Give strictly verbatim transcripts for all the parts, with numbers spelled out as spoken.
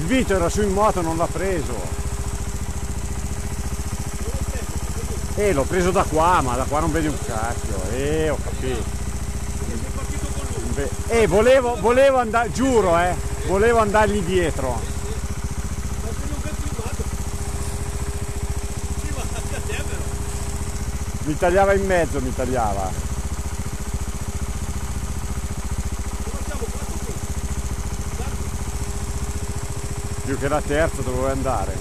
Vito era su in moto, non l'ha preso. Eh, l'ho preso da qua, ma da qua non vedi un cacchio. Eh, ho capito. Eh, volevo, volevo andare, giuro, eh, volevo andargli dietro. Mi tagliava in mezzo, mi tagliava. Più che la terza dovevo andare.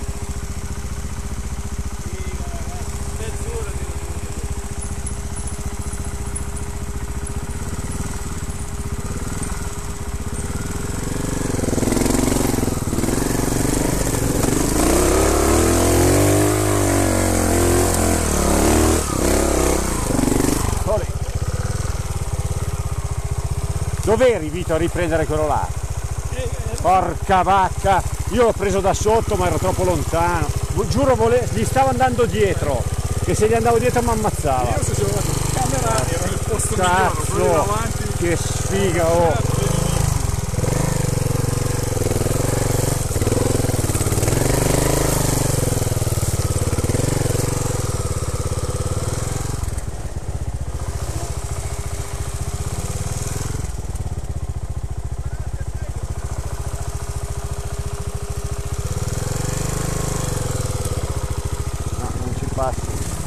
Dov'eri, Vito, a riprendere quello là? Porca vacca! Io l'ho preso da sotto, ma ero troppo lontano. Giuro, vole... gli stavo andando dietro, che se gli andavo dietro mi ammazzava. Io se c'avevo la camera ero nel posto Cazzo, migliore, avanti. Che sfiga, oh! Passo.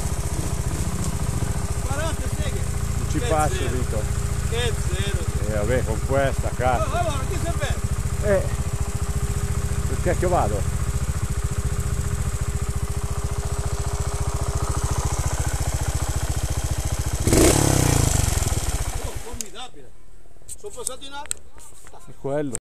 Non ci passo, Vito. Che zero. E eh, vabbè, con questa, cazzo. Oh, allora, ti serve? Eh, che cacchio vado? Oh, formidabile. Sono passato in alto. È quello.